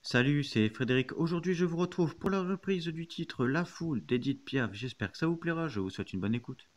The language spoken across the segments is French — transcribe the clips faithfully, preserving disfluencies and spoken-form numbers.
Salut, c'est Frédéric. Aujourd'hui, je vous retrouve pour la reprise du titre La Foule d'Edith Piaf. J'espère que ça vous plaira. Je vous souhaite une bonne écoute.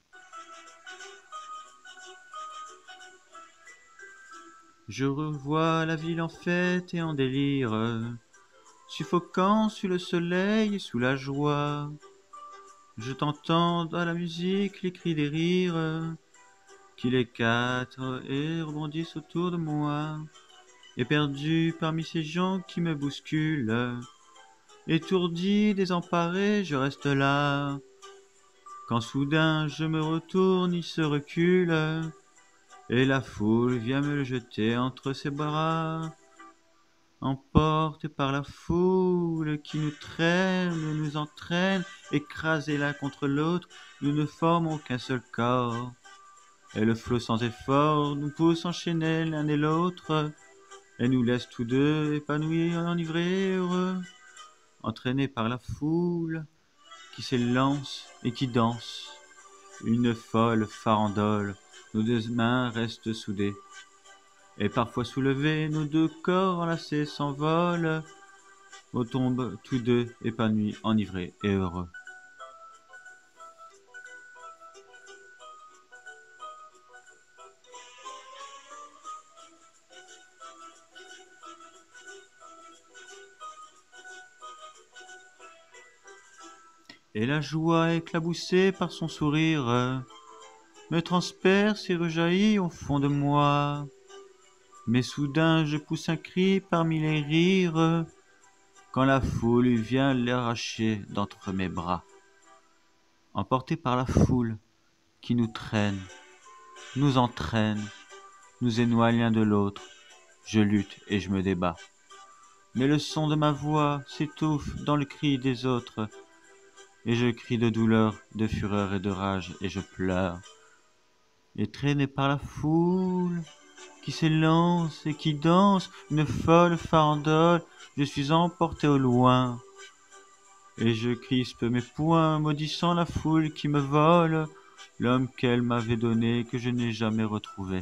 Je revois la ville en fête et en délire, suffocant sous le soleil et sous la joie. Je t'entends dans la musique les cris des rires qui les quatre et rebondissent autour de moi. Et perdu parmi ces gens qui me bousculent, étourdi, désemparé, je reste là. Quand soudain je me retourne, il se recule, et la foule vient me le jeter entre ses bras. Emportés par la foule qui nous traîne, nous entraîne, écrasés l'un contre l'autre, nous ne formons qu'un seul corps. Et le flot sans effort nous pousse enchaîner l'un et l'autre, et nous laisse tous deux épanouis, enivrés, heureux, entraînés par la foule qui s'élance et qui danse. Une folle farandole, nos deux mains restent soudées, et parfois soulevées, nos deux corps enlacés s'envolent, retombent tous deux épanouis, enivrés et heureux. Et la joie éclaboussée par son sourire me transperce et rejaillit au fond de moi. Mais soudain je pousse un cri parmi les rires, quand la foule vient l'arracher d'entre mes bras. Emporté par la foule qui nous traîne, nous entraîne, nous éloigne l'un de l'autre, je lutte et je me débat. Mais le son de ma voix s'étouffe dans le cri des autres, et je crie de douleur, de fureur et de rage, et je pleure. Et traîné par la foule qui s'élance et qui danse, une folle farandole, je suis emporté au loin. Et je crispe mes poings, maudissant la foule qui me vole, l'homme qu'elle m'avait donné, que je n'ai jamais retrouvé.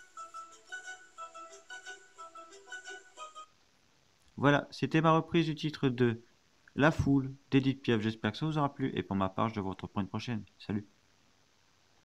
Voilà, c'était ma reprise du titre de La Foule d'Edith Piaf. J'espère que ça vous aura plu, et pour ma part, je vous retrouve pour une prochaine. Salut!